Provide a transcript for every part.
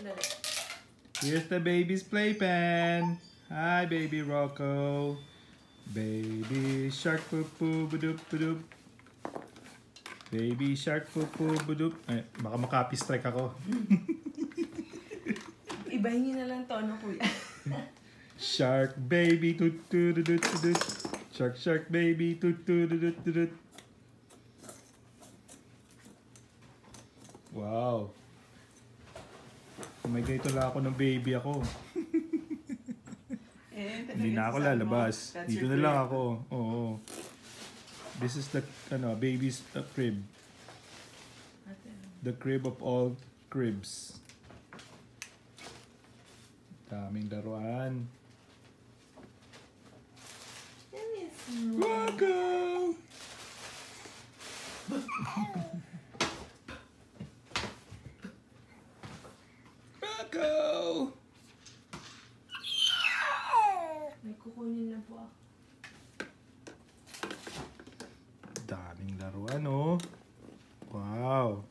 Dali. Here's the baby's playpen. Hi, baby Rocco. Baby shark poo poo badoop badoop. Baby shark poo poo badoop. Ay, baka makapi strike ako. Ibahin niyo na lang tono, kuya. Shark baby toot toot toot toot. Shark shark baby toot toot toot toot. Wow. May ganito lang ako ng baby ako. Hindi na ako lalabas. Dito na lang ako. Oo. This is the baby's crib. The crib of all cribs. Daming laruan. Rocco! Rocco! May kukunin na po ako. Daming laruan, oh. Wow.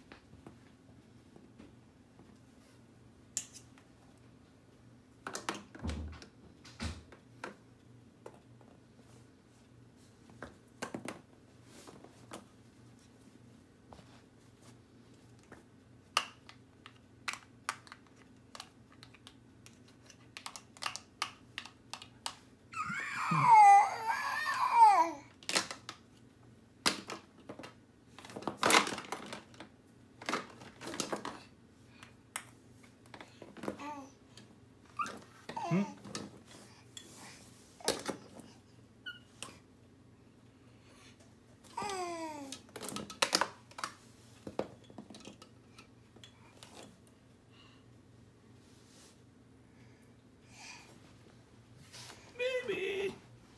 Baby!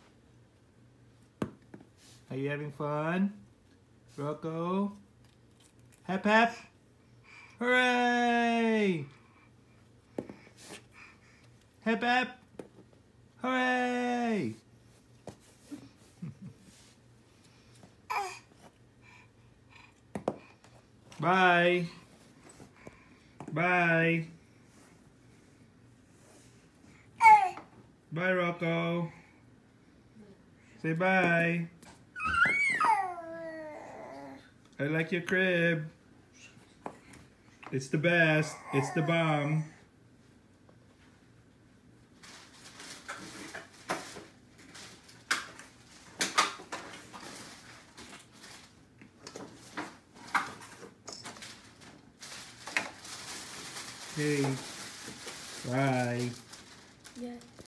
Are you having fun? Rocco? Hep hep! Hooray! Hep hep! Hooray! Bye! Bye! Bye, Rocco. Say bye. I like your crib. It's the best. It's the bomb. Okay. Bye. Yeah.